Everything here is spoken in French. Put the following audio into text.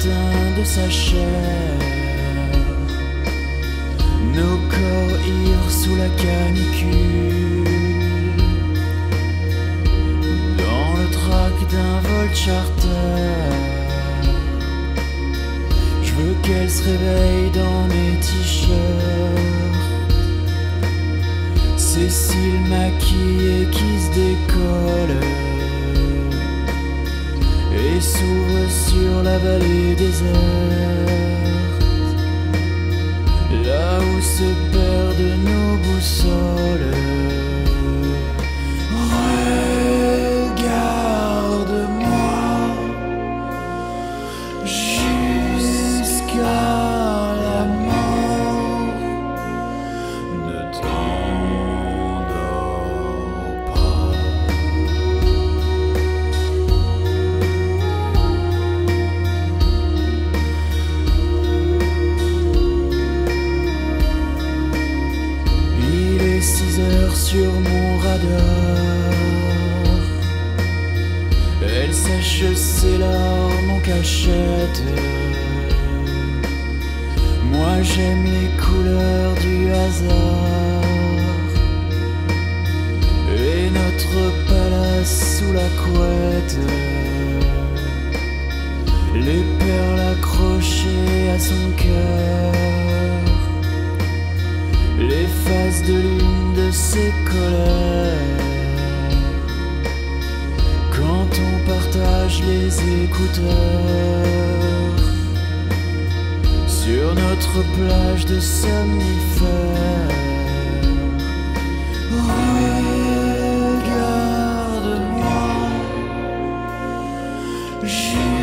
teint de sa chair, nos corps ivres sous la canicule, dans le trac d'un vol charter. Je veux qu'elle se réveille dans mes t-shirts, Cécile maquillée qui se décolle et s'ouvre sur la vallée déserte, là où se perdent nos boussoles. Regarde-moi jusqu'à la mort, ne t'endors pas. Il est 6 heures sur mon radar, elle sèche ses larmes en cachette. Moi j'aime les couleurs du hasard et notre palace sous la couette, les perles accrochées à son cœur, les faces de lune de ses colères. Quand on partage les écouteurs sur notre plage de somnifères. Regarde-moi.